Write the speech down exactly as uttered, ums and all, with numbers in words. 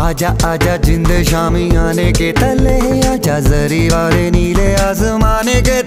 आजा आजा जिंद शामी आने के तले, आजा जरी वाले नीले आसमाने के